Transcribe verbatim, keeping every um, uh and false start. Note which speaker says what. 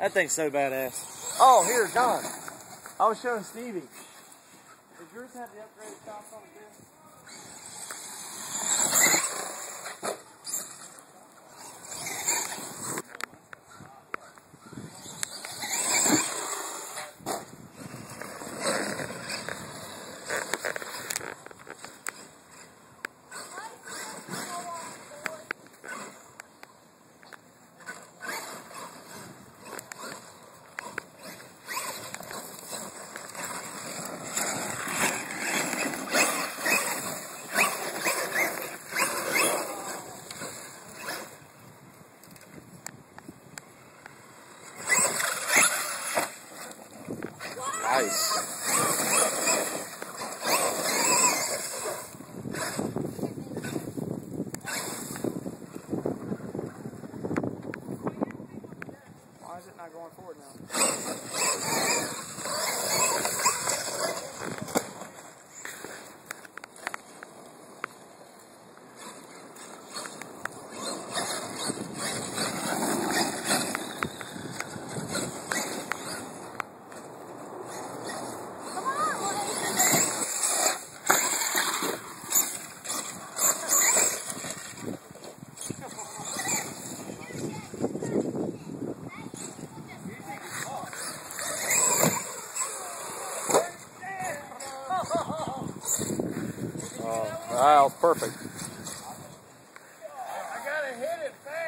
Speaker 1: That thing's so badass. Oh, here, John. I was showing Stevie. Does yours have the upgraded shots on it, too? Nice. Why is it not going forward now? Oh, that was perfect.
Speaker 2: I gotta hit it fast.